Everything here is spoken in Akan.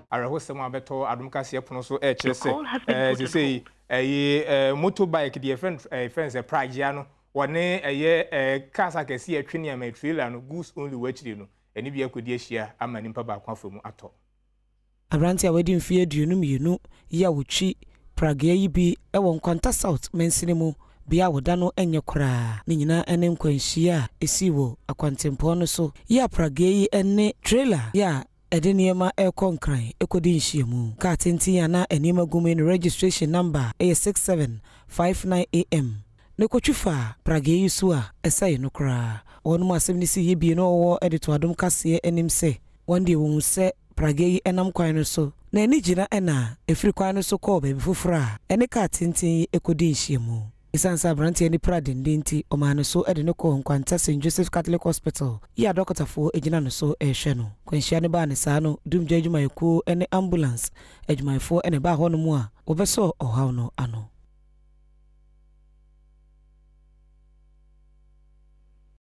arehosem abeto Adom Kasee pono so e kire se motorbike the friends Pagya no wone cars akesi atwene am trailer no goose only wachiri no eni bia kodi ahia ama nimpa ba kwa afamu ato Abranti a wedi mfie aduonu mienu ya wuchi Pagya yi bi ewo Nkwanta South Municipality bia woda no enye kora ni nyina ene nkwanhia esiwo akwantempo no so ya Pagya yi ene trailer ya edeniema ekonkran ekodi nhyiemu ka tenti ya na enema gumen registration number A6759 AM ne kotwifa Pagya yi so a esai no kora wonu asem ni si ye bi no wo edito Adom Kasee enim se wonde wo se Pagya yi enam kwan no so na eni gina ena efiri kwan no so ko be fufura ene ka tenti ekodi nhyiemu isansa branti eni pradendenti omane so ede no ko Nkwanta St Joseph Catholic Hospital ya dokotafo ejina no so ehwe no kwanhia ne ba ne sa no dumdwa adwumayeko ene ambulance adwumayefo ene ba ho no mu a obeso ohaw no ano